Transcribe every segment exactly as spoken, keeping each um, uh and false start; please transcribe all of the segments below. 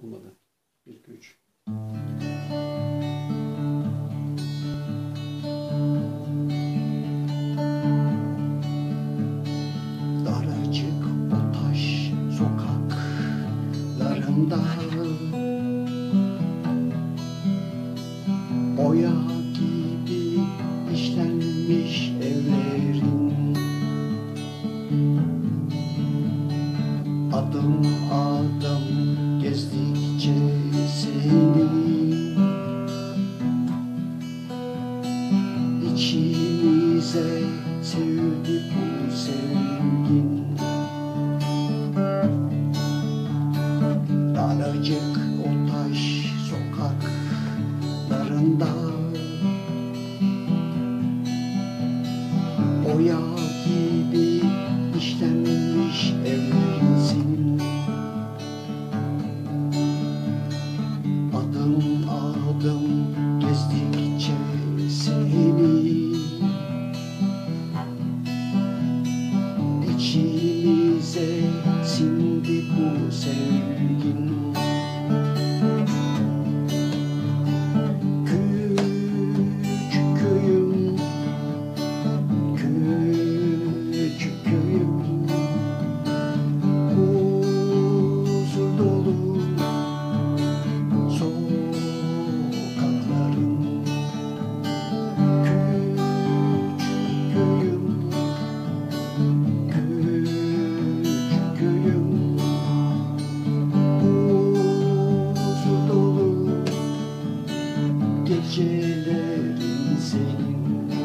Olmadı. bir iki üç. Daracık o taş sokaklarında oya gibi işlenmiş evlerin, adım adım gezdikçe seni içimize sevdi bu sevgin. Daracık o taş sokaklarında oya gibi işlenmiş evlerin senin, adım adım gezdikçe seni içimize sindi bu sevgin. Küçük köyüm, küçük köyüm, huzur dolu sokakların. Küçük köyüm, küçük köyüm, huzur dolu gecelerin senin.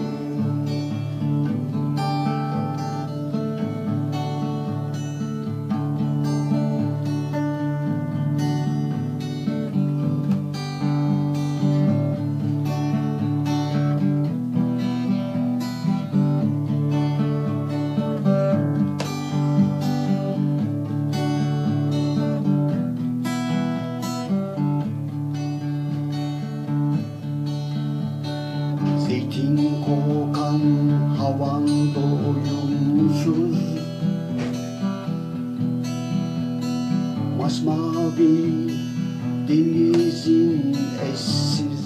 Zeytin kokan havan doyumsuz, masmavi denizin eşsiz.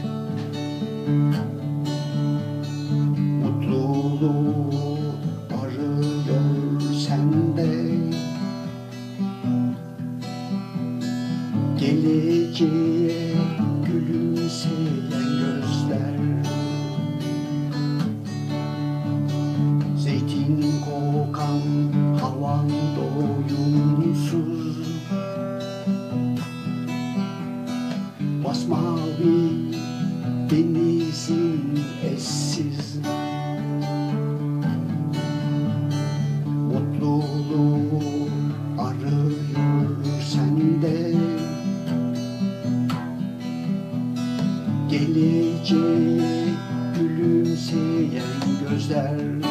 Mutluluğu arıyor sende, geleceğe gülümseyen gözler. Zeytin kokan havan doyumsuz, masmavi denizin eşsiz. Mutluluğu arıyor sende, geleceğe gülümseyen gözler.